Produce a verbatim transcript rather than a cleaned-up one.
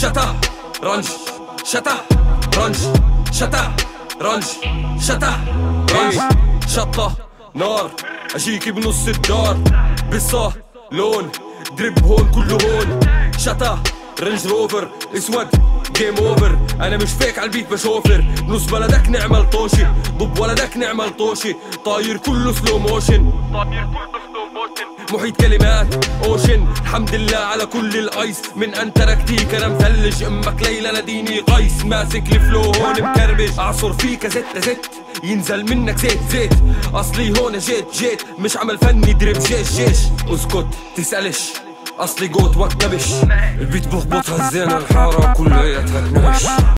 شتا رنج شتا رنج شتا رنج شتا رنج شطة نار اجيكي بنص الدار بصة لون درب هون كله هون شتا رنج روفر اسود جيم اوفر. انا مش فيك عالبيت بشوفر نص بلدك نعمل طوشي ضب ولدك نعمل طوشي طاير كله سلو موشن طاير كله سلو موشن محيط كلمات اوشن. الحمد لله على كل الايس من انتاركتيكا انا مثلج امك ليلى ناديني قيس ماسك الفلو هون مكربش اعصر فيك زت زت ينزل منك زيت زيت اصلي هون جيت جيت مش عمل فني درب جيش جيش. اسكت تسألش اصلي جوت وقت دبش البيت بخبط هزينا الحارة كلها تنش.